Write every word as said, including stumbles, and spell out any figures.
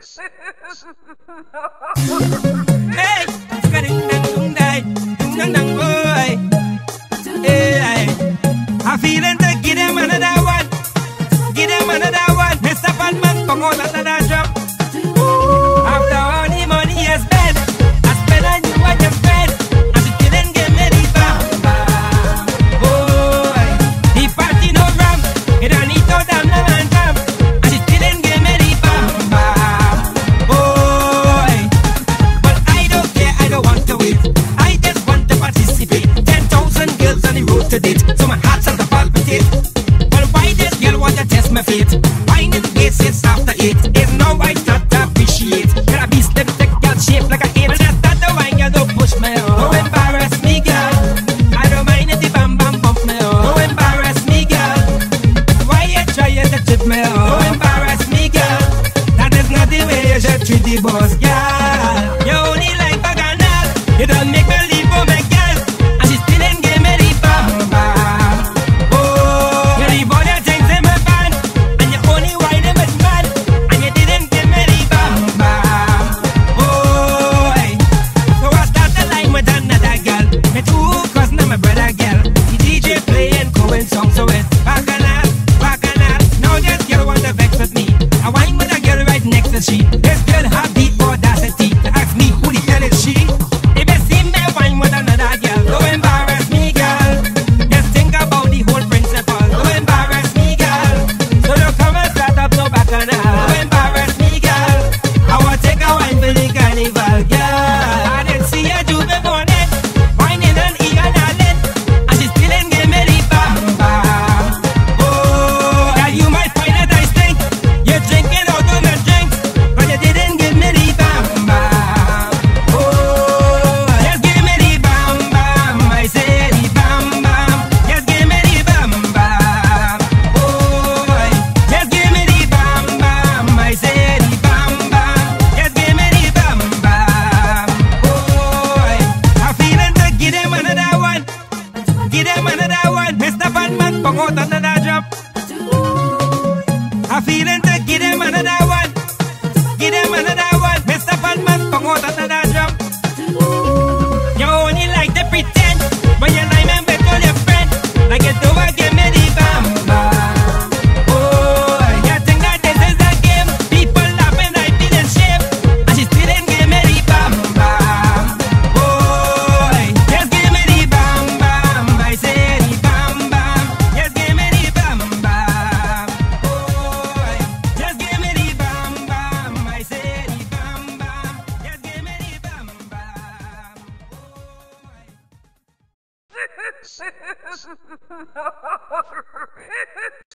Hey, ding dang ding dang ding boy. Hey, I'm feeling to get him another one, get him another one. Mister Batman, come on another drop. After all the money I spent, I spend on you and your friend. I'm just kidding, get me the bam bam. Boy, the party no rum, it don't need no damn no man come. I'm just kidding, get me the bam bam. Boy, but I don't care, I don't want to wait. I just want to participate. Ten thousand girls on the road to date, so my heart's at the palpitate. Well, why this girl want to test my fate? Finding ways it's after eight. It's no I not appreciate. Can I be slim, thick, girl, shaped like a eight? But that's not the wine, girl, don't push me on. Don't embarrass me, girl. I don't mind if the bam bam bump me on. Don't embarrass me, girl. Why you trying to trip me on? Don't embarrass me, girl. That is not the way you should treat the boss, girl. You only like bacchanal. You don't make me leave for my girl. And she's feeling give me the bam bam. Oh, you leave all your things in my van. And you only whine in my man. And you didn't give me the bam bam. Oh, so I start the line with another girl. Me too, cause now my brother girl. The D J playing Cohen song, so it's bacchanal, bacchanal. Now this girl want to vex with me. I whine with a girl right next to she. This girl have the audacity to ask me who the hell is she. If you see me whine with another girl, don't embarrass me, girl. Just think about the whole principle. Don't embarrass me, girl. So don't come and start up no bacchanal. Don't embarrass me, girl. I want to take a wine for the carnival, girl. I didn't see you do before that. Whining and eating and lit. And she's feeling give me the bam bam. Oh, now you might find that I stink. You're drinking out of my drink, but you didn't give me the bam bam. Oh, just give me the bam bam. I say the bam bam. Just give me the bam bam. Oh, just give me the bam bam. I say the bam bam. Just give me the bam bam. Oh, I'm feeling to get him another one, get him another one. Mister Batman, come out another drop. I'm feeling to get him another one, get him another one. Mister Batman, come out another drop. You only like to pretend when you lie and bet all your friend. Like you do a give me the bam bam. Oh, you think that this is a game? People laughing, I feeling shame. And she's feeling give me the bam bam. Oh, just give me the bam bam. I say the bam bam. Just give me the bam bam. Oh, just give me the bam bam. I say the bam bam. Just give me the bam bam.